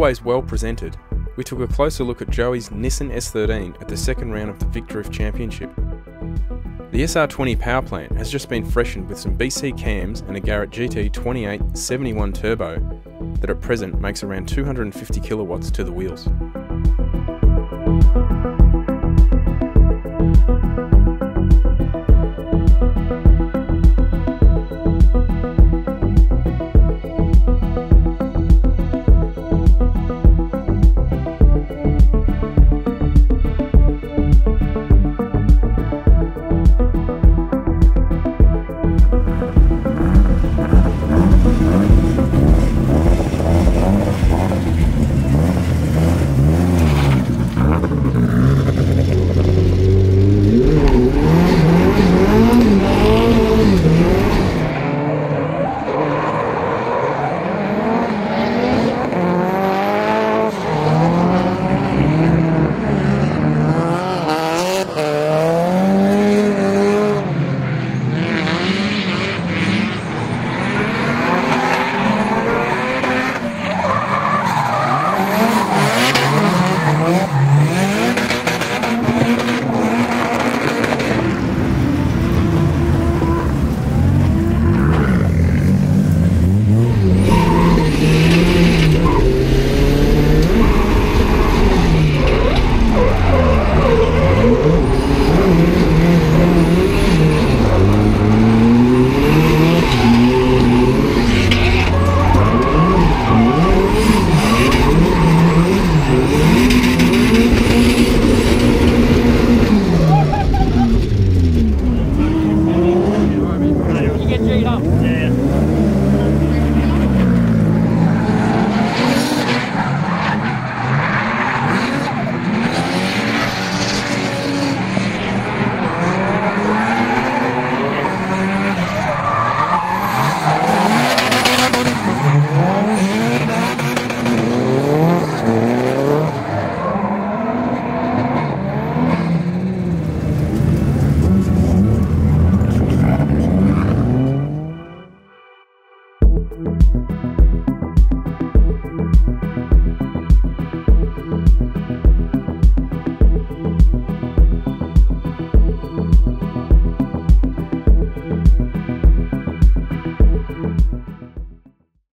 always well presented, we took a closer look at Joey's Nissan S13 at the second round of the VicDrift Championship. The SR20 power plant has just been freshened with some BC cams and a Garrett GT2871 turbo that at present makes around 250 kilowatts to the wheels.